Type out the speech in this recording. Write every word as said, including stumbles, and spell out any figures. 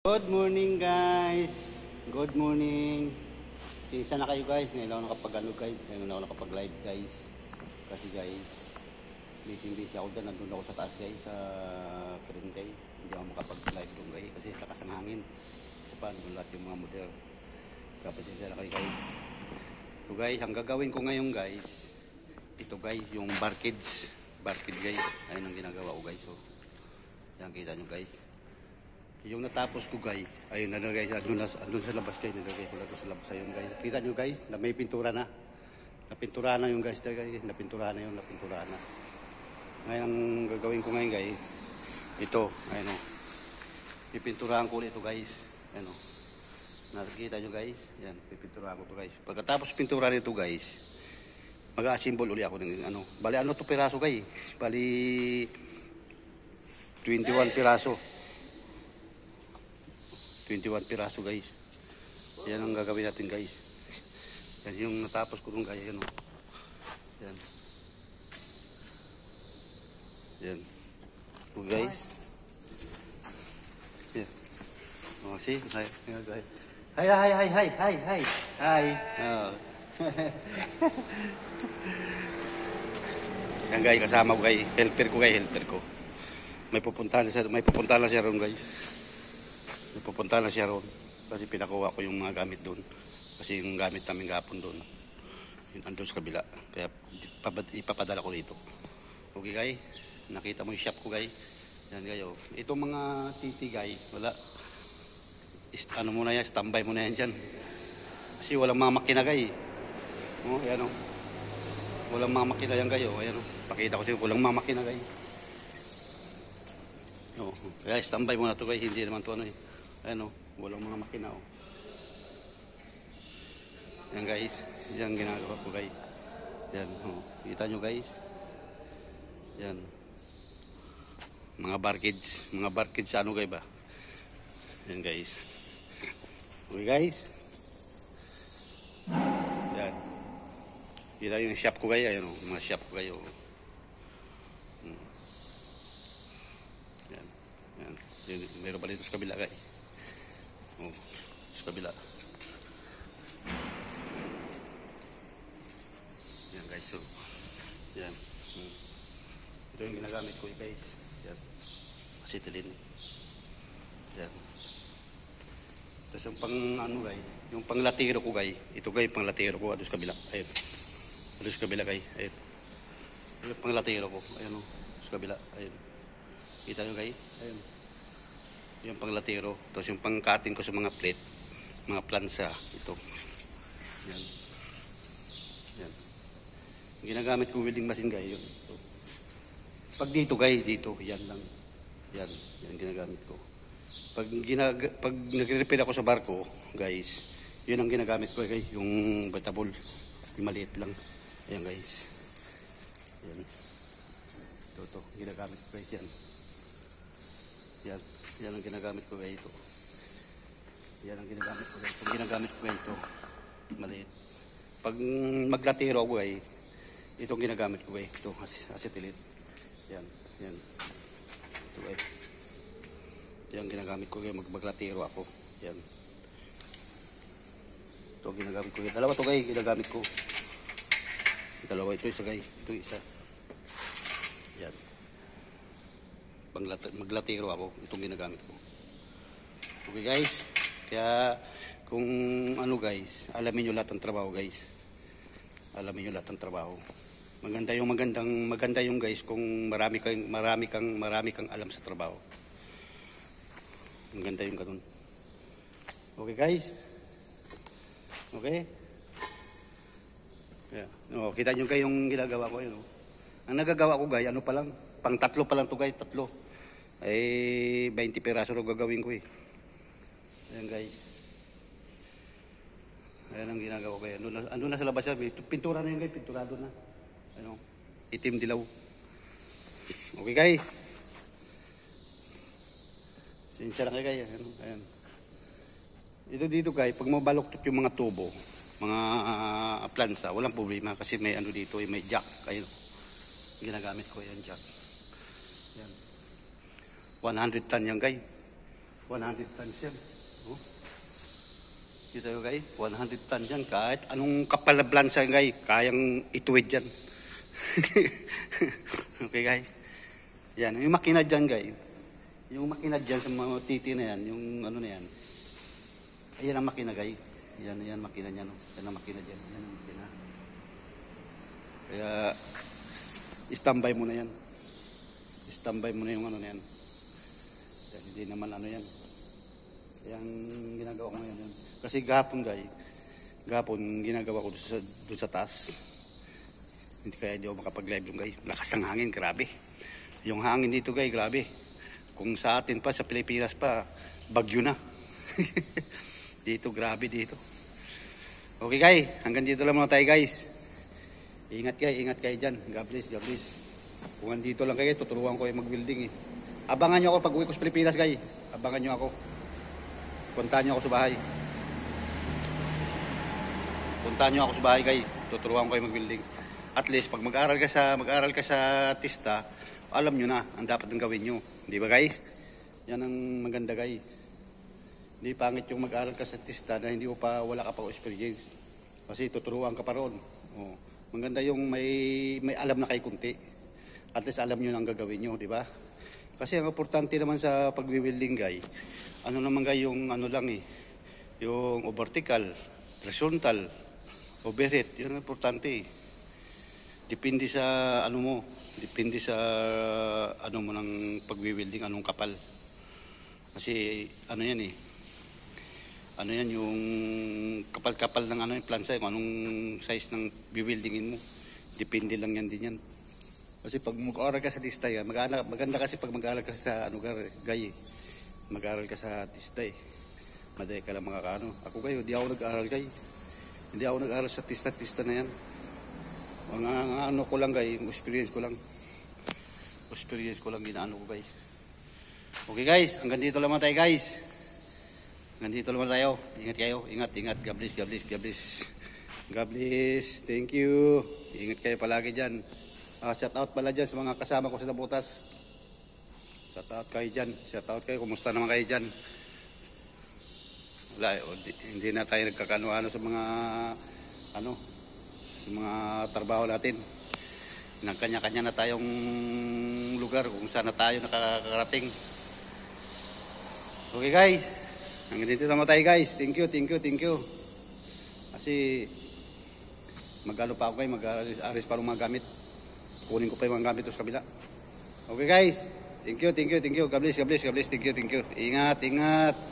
Good morning guys. Good morning. Sisa na kayo guys. Ngayon ako nakapag ano guys. Ngayon ako nakapag live guys. Kasi guys, busy busy ako dyan. Nandun ako sa taas guys. Sa Karintay. Hindi ako makapag live doon guys. Kasi lakas ng hangin. Isa pa, nandun lahat yung mga model. Kapag sisa na kayo guys. Ito guys, ang gagawin ko ngayon guys. Ito guys, yung barkids. Barkid guys. Ayun ang ginagawa ko guys. So, yan kita nyo guys. Yung natapos ko guys, ayun na guys, andun, na, andun sa labas guys, nilagay ko lang sa labas ayun guys. Kita nyo guys, na may pintura na. Napintura na yung guys, guys. Napintura na yung napintura na. Ngayon, gagawin ko ngayon guys, ito, ayun o. Pipinturahan ko ulit ito guys, ayun o. Nakikita nyo guys, yan, pipinturahan ko ito guys. Pagkatapos pintura nito guys, mag-a-assemble ulit ako ng ano. Bali ano to piraso guys, bali twenty-one piraso. twenty-one piraso guys. Yan ang gagawin natin guys. Yan yung natapos ko nung guys. Yan o. Yan. Yan. O guys. Yan. O see. Hi. Hi hi hi hi hi hi. Hi. Oh. Yan guys, kasama ko guys. Helper ko guys, helper ko. May pupuntahan siya, may pupuntahan siya ron guys. Pupunta na siya ron kasi pinakuha ko yung mga gamit doon kasi yung gamit namin gapon doon yun andun sa kabila kaya ipapadala ko dito. Okay guys, nakita mo yung shop ko guys. Yan kayo, itong mga titi guys wala Is, ano muna yan, standby muna yan dyan kasi walang mga makina guys. Oh, ayan o, walang mga makina yan kayo. Ayan o, pakita ko siya, walang mga makina guys. Oh, kaya standby muna to guys, hindi naman to ano eh. Ayan o, walang mga makina o. Yan guys, yan ginagawa ko guys. Yan o, kita nyo guys. Yan. Mga barkids, mga barkids ano guys ba. Yan guys. Okay guys. Yan. Kita yung shop ko guys, ayan o, mga shop ko kayo. Hmm. Yan. Yan. Meron pa dito sa kabila guys. Oh, sa kabila. Yan guys, so yan. Hmm. Ito yung ginagamit ko guys. Yan. Acetylen. Yan. Tapos yung pang ano guys, yung pang latiro ko guys. Ito guys, pang latiro ko. Ito sa kabila. Ayun. Ito sa kabila guys. Ayun. Yung pang latiro ko. Ayun o. Sa kabila. Ayun. Kita nyo guys. Ayun. Yung pang latiro. Tapos yung pang cutting ko sa mga plate. Mga plansa. Ito. Yan. Yan. Yung ginagamit ko welding machine guys. Yun. Ito. Pag dito guys. Dito. Yan lang. Yan. Yan ginagamit ko. Pag, ginag pag nag-repair ako sa barko guys. Yun ang ginagamit ko guys. Yung vegetable. Yung maliit lang. Ayan guys. Yan. Ito. Ito. Ginagamit ko guys. Yan. Yan. Yan ang ginagamit ko guys ito. Yan ang ginagamit ko guys. Pag ginagamit ko guys ito, maliit. Pag maglatiro ako guys, itong ginagamit ko guys. Ito, acetylen. Yan. Yan. Ito guys. Yan ginagamit ko guys. Mag maglatiro ako. Yan. Ito ang ginagamit ko guys. Dalawa ito guys, ginagamit ko. Dalawa ito isa guys. Ito isa. Yan. Maglatiro ako, itong ginagamit ko. Okay guys, kaya kung ano guys, alamin nyo lahat ng trabaho guys. Alamin nyo lahat ng trabaho. Maganda yung magandang maganda yung guys kung marami kang marami kang marami kang alam sa trabaho. Maganda yung ganun. Okay guys? Okay? Yeah. No, kita nyo kayo yung ginagawa ko yun. No? Ang nagagawa ko guys, ano pa lang, pang tatlo pa lang to guys, tatlo. Ay twenty piraso lang gagawin ko eh. Ayan guys. Ayan ang ginagawa ko. Andun na, andun na sa labas yan. Pintura na yun guys, pinturado na. Ano, itim dilaw. Okay guys. Sinsya lang kayo guys. Ayan, ayan. Ito dito guys, pag mabaloktot yung mga tubo, mga uh, plansa, walang problema kasi may ano dito, may jack. Ayun. Ginagamit ko yan jack. Yan. one hundred ton yan guys. one hundred tons yan. Oh. Kita ko guys, one hundred tons yan. Kahit anong kapal na blansa guys, kayang ituwid yan. Okay guys. Yan, yung makina dyan guys. Yung makina dyan sa mga titi na yan, yung ano na yan. Ayan ang makina guys. Yan, yan makina niya no. Yan ang makina dyan. Yan ang makina. Kaya, standby mo na yan. Standby mo na yung ano na yan. Yan, hindi naman ano yan. Yang ginagawa ko ngayon. Kasi gahapon guys, gahapon ginagawa ko doon sa, doon sa taas. Hindi kaya hindi ako makapag-live yung guys. Lakas ang hangin, grabe. Yung hangin dito guys, grabe. Kung sa atin pa, sa Pilipinas pa, bagyo na. Dito, grabe dito. Okay guys, hanggang dito lang muna tayo guys. Ingat kayo, ingat kayo dyan. God bless, God bless. Kung andito lang kayo, tuturuan ko yung mag-building eh. Abangan nyo ako pag uwi ko sa Pilipinas guys. Abangan nyo ako. Puntahan nyo ako sa bahay. Puntahan nyo ako sa bahay guys. Tuturuan ko yung mag-building. At least, pag mag-aral ka sa, mag-aral ka sa Tista, alam nyo na ang dapat ng gawin nyo. Di ba guys? Yan ang maganda guys. Hindi pangit yung mag-aral ka sa Tista na hindi mo pa, wala ka pa experience. Kasi tuturuan ka pa ron. Oh. Maganda yung may, may alam na kayo kunti. At least alam nyo na ang gagawin nyo, di ba? Kasi ang importante naman sa pag-building guys, ano naman guys yung ano lang eh, yung vertical, horizontal, overhead, yun ang importante eh. Depende sa ano mo, depende sa ano mo ng pag-building, anong kapal. Kasi ano yan eh, ano yan yung kapal-kapal ng ano yung plansa, yung anong size ng buildingin mo. Depende lang yan din yan. Kasi pag mag-aaral ka sa Tista yan, maganda, maganda kasi pag mag-aaral ka sa ano gay, mag-aaral ka sa Tista eh. Madali ka lang makakaano. Ako kayo, hindi ako nag-aaral gay. Hindi ako nag-aaral sa Tista, Tista na yan. Ang, ang ano ko lang guys, experience ko lang. Experience ko lang ginaano ko guys. Okay guys, hanggang dito lang tayo guys. Hanggang dito lang tayo. Ingat kayo, ingat, ingat. God bless, God bless, God bless. God bless, thank you. Ingat kayo palagi dyan. Uh, shout out pala dyan sa mga kasama ko sa Nabutas. Shout out kayo dyan. Shout out kayo, kumusta naman kayo dyan? Wala, hindi na tayo nagkakano-ano sa mga ano, sa mga trabaho natin. Nang kanya-kanya na tayong lugar kung saan na tayo nakakarating. Okay guys, hanggang dito naman tayo guys. Thank you, thank you, thank you. Kasi mag-ano pa ako kayo, mag-aris pa rin mga gamit. Kunin ko pa yung mga gamit sa kabila. Okay guys, thank you, thank you, thank you. God bless, God bless, God bless, thank you, thank you. Ingat, ingat.